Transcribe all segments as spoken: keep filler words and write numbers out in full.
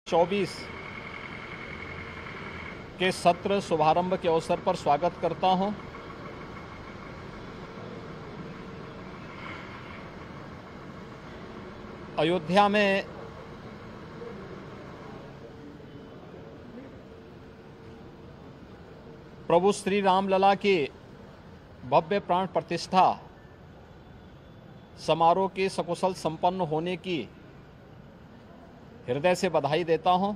चौबीस के सत्र शुभारंभ के अवसर पर स्वागत करता हूं। अयोध्या में प्रभु श्री रामलला की भव्य प्राण प्रतिष्ठा समारोह के सकुशल संपन्न होने की हृदय से बधाई देता हूं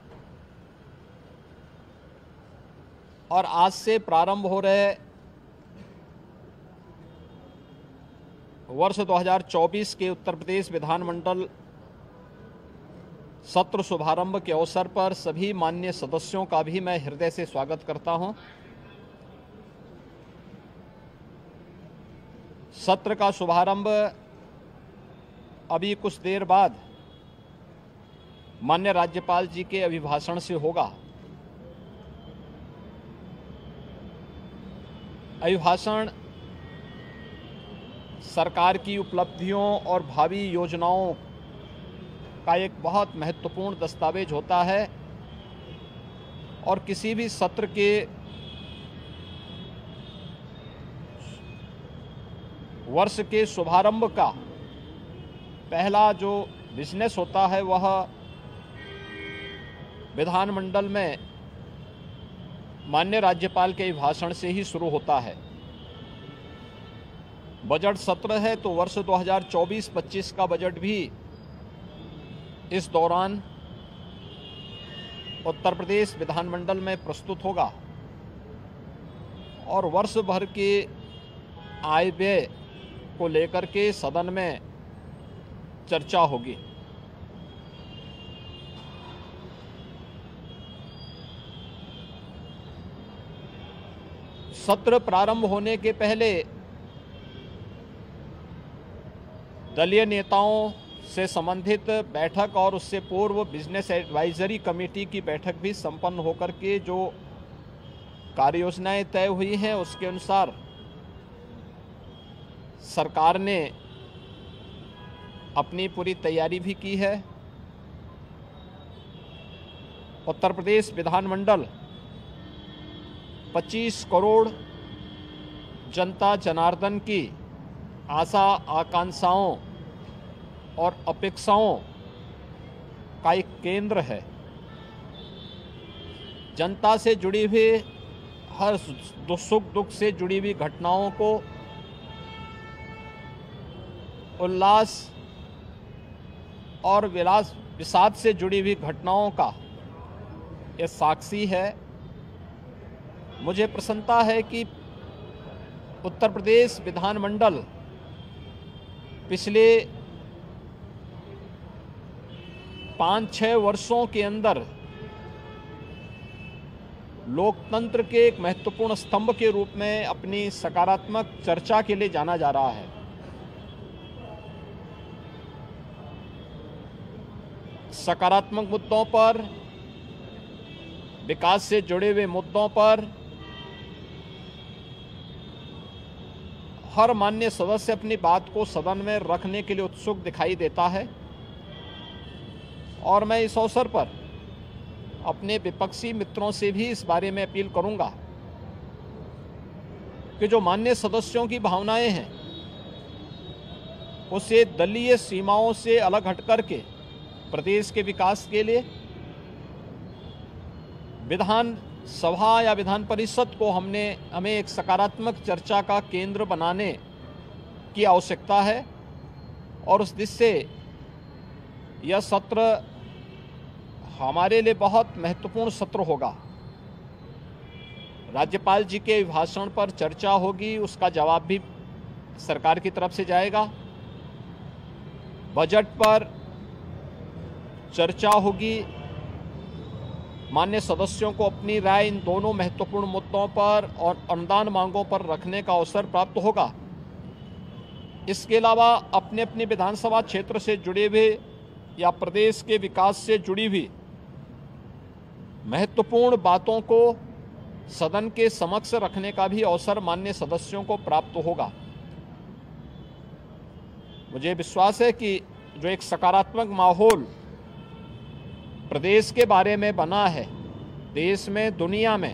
और आज से प्रारंभ हो रहे वर्ष दो हज़ार चौबीस के उत्तर प्रदेश विधानमंडल सत्र शुभारंभ के अवसर पर सभी माननीय सदस्यों का भी मैं हृदय से स्वागत करता हूं। सत्र का शुभारंभ अभी कुछ देर बाद माननीय राज्यपाल जी के अभिभाषण से होगा। अभिभाषण सरकार की उपलब्धियों और भावी योजनाओं का एक बहुत महत्वपूर्ण दस्तावेज होता है और किसी भी सत्र के वर्ष के शुभारंभ का पहला जो बिजनेस होता है वह विधानमंडल में माननीय राज्यपाल के भाषण से ही शुरू होता है। बजट सत्र है तो वर्ष दो हज़ार चौबीस पच्चीस का बजट भी इस दौरान उत्तर प्रदेश विधानमंडल में प्रस्तुत होगा और वर्ष भर के आय व्यय को लेकर के सदन में चर्चा होगी। सत्र प्रारंभ होने के पहले दलीय नेताओं से संबंधित बैठक और उससे पूर्व बिजनेस एडवाइजरी कमेटी की बैठक भी संपन्न होकर के जो कार्य योजनाएं तय हुई हैं उसके अनुसार सरकार ने अपनी पूरी तैयारी भी की है। उत्तर प्रदेश विधानमंडल पच्चीस करोड़ जनता जनार्दन की आशा आकांक्षाओं और अपेक्षाओं का एक केंद्र है। जनता से जुड़ी हुई हर सुख दुख से जुड़ी हुई घटनाओं को उल्लास और विलास विषाद से जुड़ी हुई घटनाओं का ये साक्षी है। मुझे प्रसन्नता है कि उत्तर प्रदेश विधानमंडल पिछले पाँच छः वर्षों के अंदर लोकतंत्र के एक महत्वपूर्ण स्तंभ के रूप में अपनी सकारात्मक चर्चा के लिए जाना जा रहा है। सकारात्मक मुद्दों पर, विकास से जुड़े हुए मुद्दों पर हर माननीय सदस्य अपनी बात को सदन में रखने के लिए उत्सुक दिखाई देता है और मैं इस अवसर पर अपने विपक्षी मित्रों से भी इस बारे में अपील करूंगा कि जो माननीय सदस्यों की भावनाएं हैं उसे दलीय सीमाओं से अलग हट करके प्रदेश के विकास के लिए विधान सभा या विधान परिषद को हमने हमें एक सकारात्मक चर्चा का केंद्र बनाने की आवश्यकता है और उस दिशा से यह सत्र हमारे लिए बहुत महत्वपूर्ण सत्र होगा। राज्यपाल जी के भाषण पर चर्चा होगी, उसका जवाब भी सरकार की तरफ से जाएगा। बजट पर चर्चा होगी, माननीय सदस्यों को अपनी राय इन दोनों महत्वपूर्ण मुद्दों पर और अनुदान मांगों पर रखने का अवसर प्राप्त होगा। इसके अलावा अपने अपने विधानसभा क्षेत्र से जुड़े हुए या प्रदेश के विकास से जुड़ी हुई महत्वपूर्ण बातों को सदन के समक्ष रखने का भी अवसर माननीय सदस्यों को प्राप्त होगा। मुझे विश्वास है कि जो एक सकारात्मक माहौल प्रदेश के बारे में बना है, देश में, दुनिया में,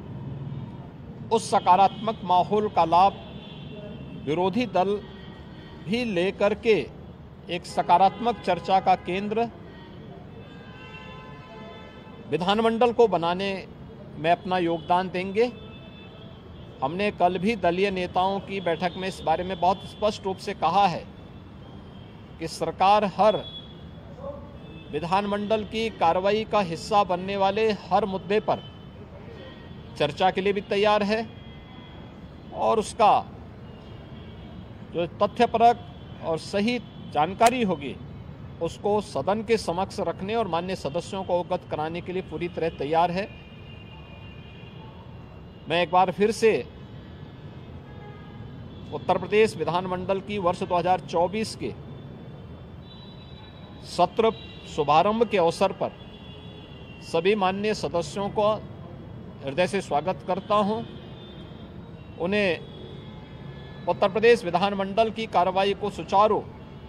उस सकारात्मक माहौल का लाभ विरोधी दल भी लेकर के एक सकारात्मक चर्चा का केंद्र विधानमंडल को बनाने में अपना योगदान देंगे। हमने कल भी दलीय नेताओं की बैठक में इस बारे में बहुत स्पष्ट रूप से कहा है कि सरकार हर विधानमंडल की कार्रवाई का हिस्सा बनने वाले हर मुद्दे पर चर्चा के लिए भी तैयार है और उसका जो तथ्यपरक और सही जानकारी होगी उसको सदन के समक्ष रखने और माननीय सदस्यों को अवगत कराने के लिए पूरी तरह तैयार है। मैं एक बार फिर से उत्तर प्रदेश विधानमंडल की वर्ष दो हज़ार चौबीस के सत्र शुभारंभ के अवसर पर सभी माननीय सदस्यों को हृदय से स्वागत करता हूं। उन्हें उत्तर प्रदेश विधानमंडल की कार्रवाई को सुचारू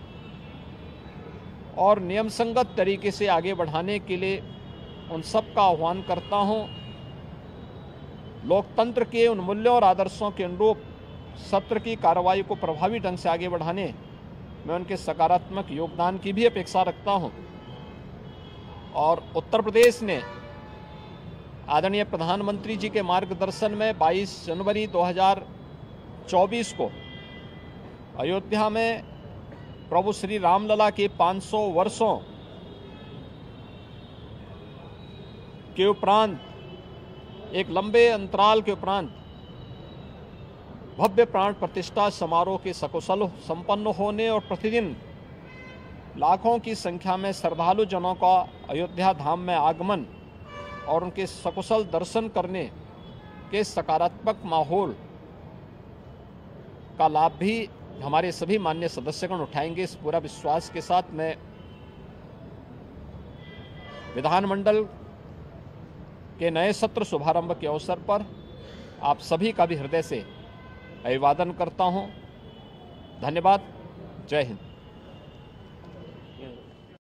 और नियम संगत तरीके से आगे बढ़ाने के लिए उन सब का आह्वान करता हूं। लोकतंत्र के उन मूल्यों और आदर्शों के अनुरूप सत्र की कार्रवाई को प्रभावी ढंग से आगे बढ़ाने में उनके सकारात्मक योगदान की भी अपेक्षा रखता हूं। और उत्तर प्रदेश ने आदरणीय प्रधानमंत्री जी के मार्गदर्शन में बाईस जनवरी दो हज़ार चौबीस को अयोध्या में प्रभु श्री रामलला के पाँच सौ वर्षों के उपरांत, एक लंबे अंतराल के उपरांत भव्य प्राण प्रतिष्ठा समारोह के सकुशल संपन्न होने और प्रतिदिन लाखों की संख्या में श्रद्धालु जनों का अयोध्या धाम में आगमन और उनके सकुशल दर्शन करने के सकारात्मक माहौल का लाभ भी हमारे सभी माननीय सदस्यगण उठाएंगे। इस पूरा विश्वास के साथ मैं विधानमंडल के नए सत्र शुभारंभ के अवसर पर आप सभी का भी हृदय से अभिवादन करता हूं। धन्यवाद। जय हिंद।